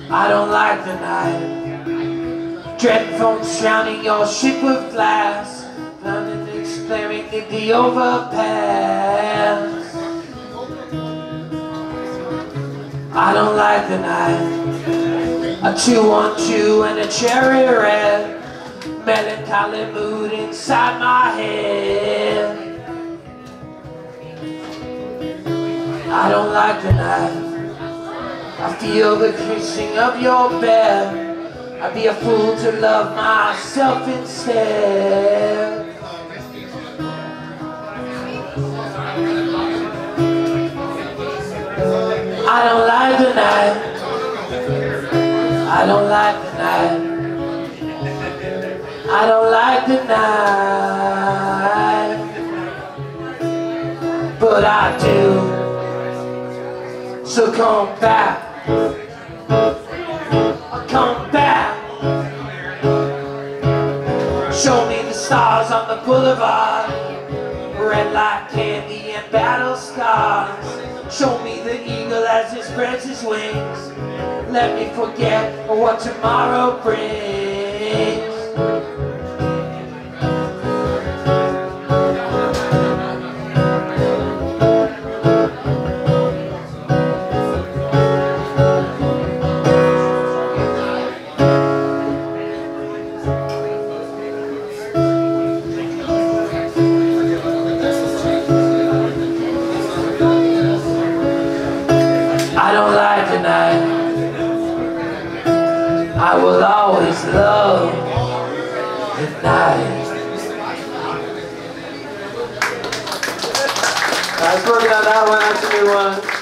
I don't like the night. Dread foams drowning your ship with glass, floundering and exclaiming in the overpass. I don't like the night. A 2-on-2 and a cherry red, melancholy mood inside my head. I don't like the night. I feel the creasing of your bed. I'd be a fool to love myself instead. I don't like the night. I don't like the night. I don't like the night, but I do. So come back. Come back. Show me the stars on the boulevard, red like candy and battle scars. Show me the eagle as it spreads his wings. Let me forget what tomorrow brings. I don't like the night. I will always love the night. Nice working on that one. That's a new one.